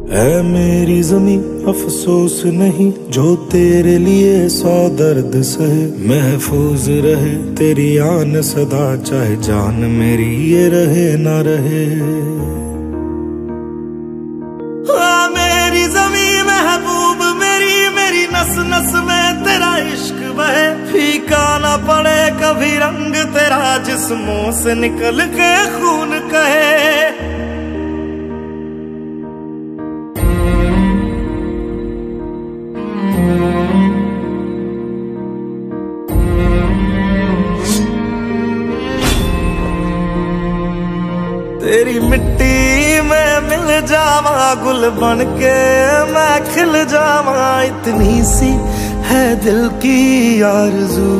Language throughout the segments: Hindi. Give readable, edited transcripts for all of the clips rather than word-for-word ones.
ऐ मेरी ज़मीं अफसोस नहीं, जो तेरे लिए 100 दर्द सहे। महफूज रहे तेरी आन सदा, चाहे जान मेरी ये रहे ना रहे। मेरी ज़मीं महबूब मेरी, मेरी नस नस में तेरा इश्क बहे। फीका ना पड़े कभी रंग तेरा, जिस्मों से निकल के खून कहे। तेरी मिट्टी में मिल जावा, गुल बन के मैं खिल जावा। इतनी सी है दिल की आरज़ू,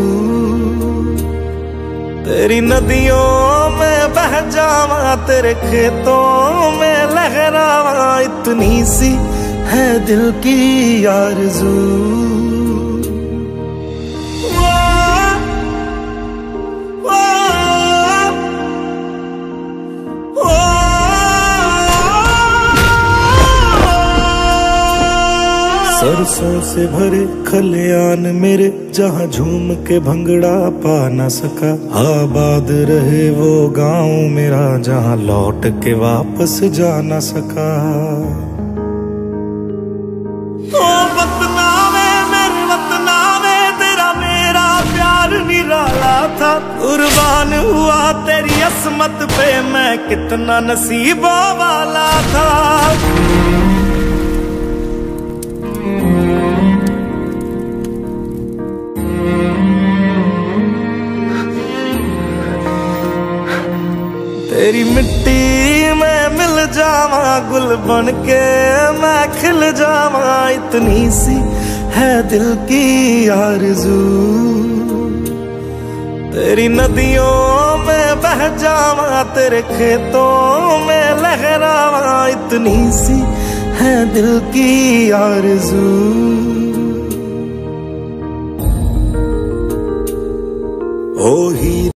तेरी नदियों में बह जावा, तेरे खेतों में लहरावा। इतनी सी है दिल की आरज़ू। सरसों से भरे खलियान मेरे, जहाँ झूम के भंगड़ा पा न सका। आबाद रहे वो गांव मेरा, जहाँ लौट के वापस जा न सका। ओ वतना में मेरे वतना में, तेरा मेरा प्यार निराला था। कुर्बान हुआ तेरी असमत पे, मैं कितना नसीबों वाला था। तेरी मिट्टी में मिल जावा, गुल बन के मैं खिल जावा। इतनी सी है दिल की आरज़ू, तेरी नदियों में बह जावा, तेरे खेतों में लहरावा। इतनी सी है दिल की आरज़ू। ओ ही